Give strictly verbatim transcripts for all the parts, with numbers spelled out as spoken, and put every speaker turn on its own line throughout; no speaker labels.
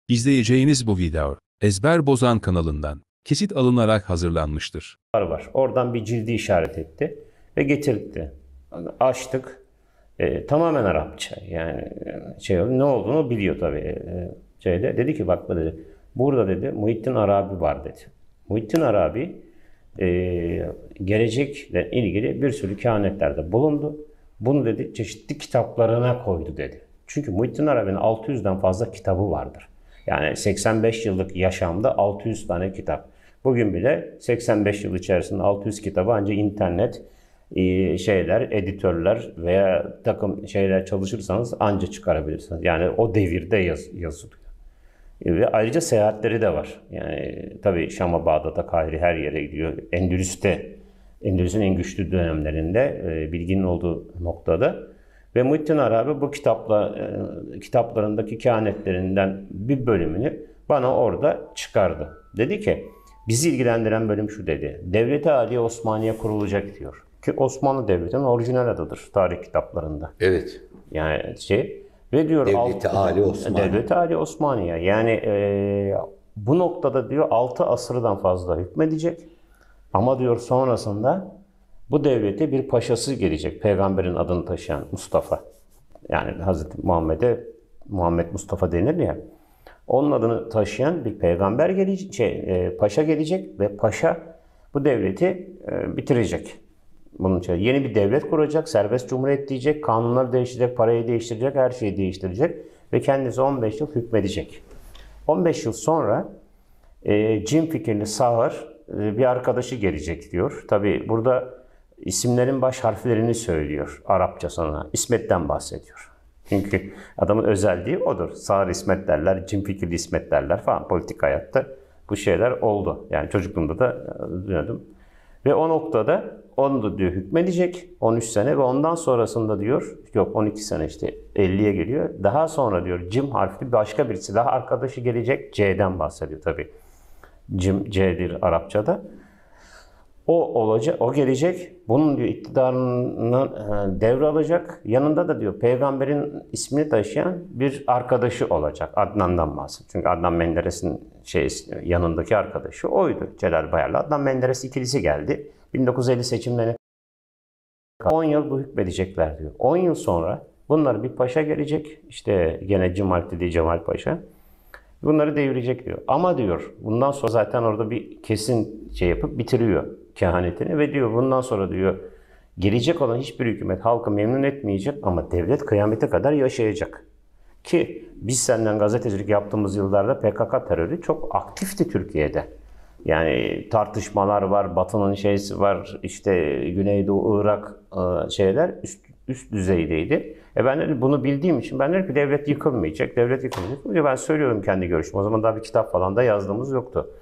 İzleyeceğiniz bu video, Ezber Bozan kanalından kesit alınarak hazırlanmıştır.
Var. Oradan bir cildi işaret etti ve getirtti. Açtık. E, tamamen Arapça. Yani şey ne olduğunu biliyor tabii. E, şeyde dedi ki bak dedi. Burada dedi Muhittin Arabi var dedi. Muhittin Arabi e, gelecekle ilgili bir sürü kehanetlerde bulundu. Bunu dedi çeşitli kitaplarına koydu dedi. Çünkü Muhittin Arabi'nin altı yüzden fazla kitabı vardır. Yani seksen beş yıllık yaşamda altı yüz tane kitap. Bugün bile seksen beş yıl içerisinde altı yüz kitabı ancak internet şeyler, editörler veya takım şeyler çalışırsanız anca çıkarabilirsiniz. Yani o devirde yaz, yazılıyor. Ve ayrıca seyahatleri de var. Yani tabii Şam'a, Bağdat'a, Kahire her yere gidiyor. Endülüs'te, Endülüs'ün en güçlü dönemlerinde e, bilginin olduğu noktada. Ve Muhittin Arabi bu kitapla, e, kitaplarındaki kehanetlerinden bir bölümünü bana orada çıkardı. Dedi ki, bizi ilgilendiren bölüm şu dedi. Devlet-i Aliye Osmaniye kurulacak diyor. Ki Osmanlı Devleti'nin orijinal adıdır tarih kitaplarında.
Evet.
Yani şey ve diyor
Devlet-i Ali Osmaniye.
Devlet-i Ali Osmaniye. Yani e, bu noktada diyor altı asırdan fazla hükmedecek. Ama diyor sonrasında bu devlete bir paşası gelecek. Peygamberin adını taşıyan Mustafa. Yani Hazreti Muhammed'e Muhammed Mustafa denir ya. Onun adını taşıyan bir peygamber gelecek, şey, e, paşa gelecek ve paşa bu devleti e, bitirecek. Bunun için yeni bir devlet kuracak, serbest cumhuriyet diyecek, kanunları değiştirecek, parayı değiştirecek, her şeyi değiştirecek ve kendisi on beş yıl hükmedecek. on beş yıl sonra e, cin fikirli sağır e, bir arkadaşı gelecek diyor. Tabi burada isimlerin baş harflerini söylüyor Arapça sana. İsmet'ten bahsediyor. Çünkü adamın özelliği odur. Sağır İsmet derler, cin fikirli İsmet derler falan politik hayatta bu şeyler oldu. Yani çocukluğumda da duydum. Ve o noktada onu da diyor hükmedecek on üç sene ve ondan sonrasında diyor yok on iki sene işte elliye geliyor. Daha sonra diyor cim harfli başka birisi daha arkadaşı gelecek. C'den bahsediyor tabii. Cim C'dir Arapçada. O olacak, o gelecek. Bunun diyor iktidarını devralacak. Yanında da diyor peygamberin ismini taşıyan bir arkadaşı olacak. Adnan'dan bahsediyor. Çünkü Adnan Menderes'in şey yanındaki arkadaşı oydu. Celal Bayar'la Adnan Menderes ikilisi geldi. bin dokuz yüz elli seçimlerine on yıl bu hükmedecekler diyor. on yıl sonra bunlar bir paşa gelecek. İşte gene Cemal dediği Cemal Paşa. Bunları devirecek diyor. Ama diyor bundan sonra zaten orada bir kesin şey yapıp bitiriyor kehanetini ve diyor bundan sonra diyor gelecek olan hiçbir hükümet halkı memnun etmeyecek ama devlet kıyamete kadar yaşayacak. Ki biz senden gazetecilik yaptığımız yıllarda P K K terörü çok aktifti Türkiye'de. Yani tartışmalar var, Batı'nın şeysi var, işte Güneydoğu, Irak şeyler üst, üst düzeydeydi. E ben bunu bildiğim için ben dedim ki devlet yıkılmayacak, devlet yıkılmayacak. Ben söylüyorum kendi görüşümü. O zaman daha bir kitap falan da yazdığımız yoktu.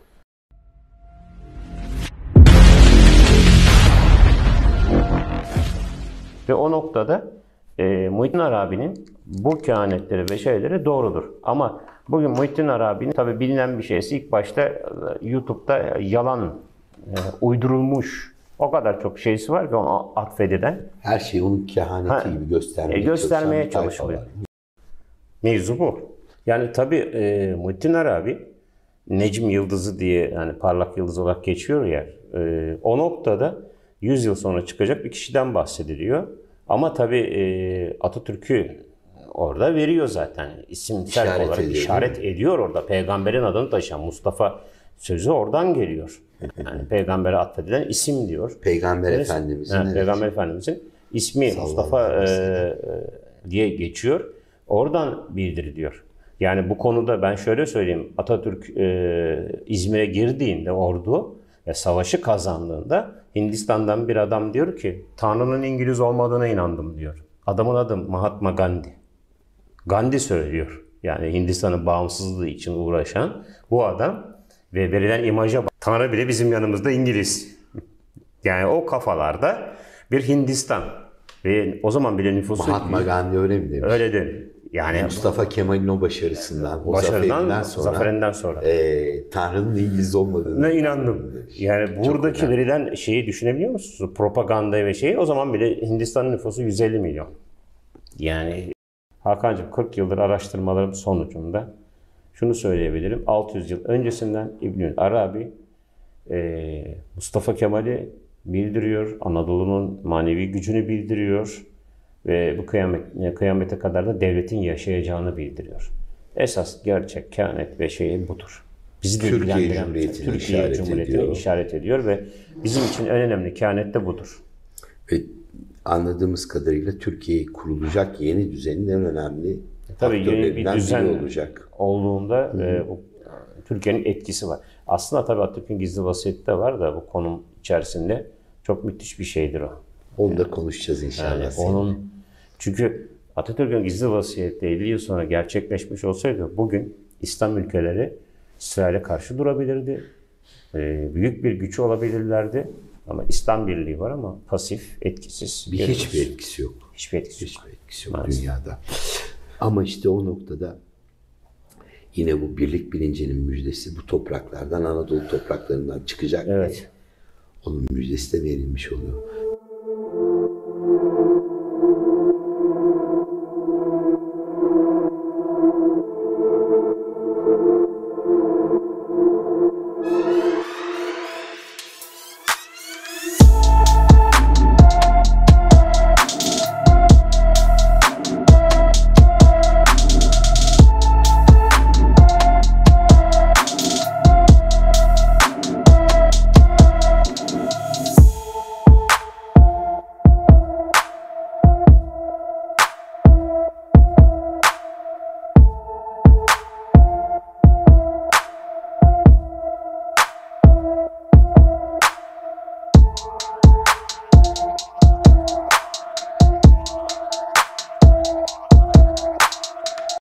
Ve o noktada e, Muhittin Arabi'nin bu kehanetleri ve şeyleri doğrudur. Ama bugün Muhittin Arabi'nin tabi bilinen bir şeysi ilk başta YouTube'da yalan, e, uydurulmuş o kadar çok şeysi var ki ona atfedilen.
Her şeyi onun kehaneti ha, gibi göstermeye,
e, göstermeye çalışılıyor. Mevzu bu. Yani tabi e, Muhittin Arabi Necm Yıldızı diye yani parlak yıldız olarak geçiyor ya e, o noktada yüz yıl sonra çıkacak bir kişiden bahsediliyor. Ama tabii e, Atatürk'ü orada veriyor zaten. İsimsel işaret olarak ediyor, işaret ediyor orada. Peygamberin adını taşıyan Mustafa sözü oradan geliyor. Yani peygambere atfedilen isim diyor.
Peygamber Neyse, Efendimizin.
Evet, Peygamber Efendimizin ismi Sallallahu Mustafa e, diye geçiyor. Oradan bildiriliyor. Yani bu konuda ben şöyle söyleyeyim. Atatürk e, İzmir'e girdiğinde ordu ve savaşı kazandığında Hindistan'dan bir adam diyor ki Tanrı'nın İngiliz olmadığına inandım diyor. Adamın adı Mahatma Gandhi. Gandhi söylüyor. Yani Hindistan'ın bağımsızlığı için uğraşan bu adam ve verilen imaja bak. Tanrı bile bizim yanımızda İngiliz. Yani o kafalarda bir Hindistan. Ve o zaman bile nüfusu...
Mahatma Gandhi öyle mi demiş?
Öyle değil. Yani
Mustafa Kemal'in o başarısından, o
başarıdan,
zaferinden sonra,
zaferinden sonra.
E, Tanrı'nın İngiliz olmadığına
inandım. Yani buradaki çok verilen önemli. Şeyi düşünebiliyor musunuz? Propaganda ve şeyi o zaman bile Hindistan'ın nüfusu yüz elli milyon. Yani Hakan'cığım kırk yıldır araştırmalarım sonucunda şunu söyleyebilirim. altı yüz yıl öncesinden İbnül Arabi e, Mustafa Kemal'i bildiriyor. Anadolu'nun manevi gücünü bildiriyor. Ve bu kıyamet, kıyamete kadar da devletin yaşayacağını bildiriyor. Esas gerçek kehanet ve şey budur. Bizi de
Türkiye
ilgilendiren
Cumhuriyeti'ni
Türkiye
işaret
Cumhuriyeti'ni
ediyor.
işaret ediyor ve bizim için en önemli kehanet de budur.
Ve anladığımız kadarıyla Türkiye kurulacak yeni düzenin en önemli
Tabii yeni bir
faktörlerinden
düzen
biri olacak.
olduğunda e, o, Türkiye'nin etkisi var. Aslında tabii Atatürk'ün gizli vasiyeti de var da bu konum içerisinde çok müthiş bir şeydir o.
Onu da konuşacağız inşallah.
Yani
seninle.
onun çünkü Atatürk'ün gizli vasiyeti elli yıl sonra gerçekleşmiş olsaydı bugün İslam ülkeleri İsrail'e karşı durabilirdi. Ee, büyük bir güç olabilirlerdi. Ama İslam Birliği var ama pasif, etkisiz.
Bir,
görüyoruz.
hiçbir etkisi yok.
Hiçbir etkisi yok.
Hiçbir etkisi yok
Maalesef.
dünyada. Ama işte o noktada yine bu birlik bilincinin müjdesi bu topraklardan, Anadolu topraklarından çıkacak.
Evet.
Onun müjdesi de verilmiş oluyor.